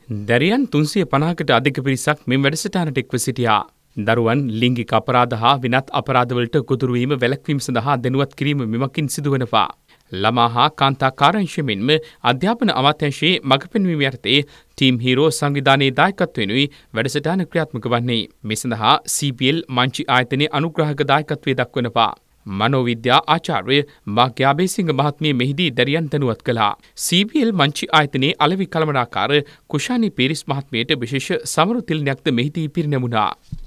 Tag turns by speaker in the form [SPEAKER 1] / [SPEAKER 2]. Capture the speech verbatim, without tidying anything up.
[SPEAKER 1] දැරියන් තුන්සිය පනහකට අධික පිරිසක් මෙම වැඩසටහනට එක්ව සිටියා. දරුවන් ලිංගික අපරාධ හා වෙනත් අපරාධවලට ගොදුරු වීම වැළැක්වීම සඳහා දැනුවත් කිරීම මෙමකින් සිදුවනවා. ළමා හා කාන්තා කාර්යාංශය මෙන්ම අධ්‍යාපන අමාත්‍යාංශයේ මඟ පෙන්වීම යටතේ ටීම් හීරෝ සංවිධානයේ දායකත්වයෙනුයි වැඩසටහන ක්‍රියාත්මක වන්නේ. මේ සඳහා සී පී එල් මංචි ආයතනයේ අනුග්‍රාහක දායකත්වයේ දක්වනවා. මනෝවිද්‍යා ආචාර්ය මාග්‍යාබේසිංහ මහත්මිය මෙහිදී දැරියන් දැනුවත් කළා. සී පී එල් මංචි ආයතනයේ අලෙවි කළමනාකාර කුෂානි පීරිස් මහත්මියට විශේෂ සමරු තිලනයක්ද මෙහිදී පිරිනැමුණා.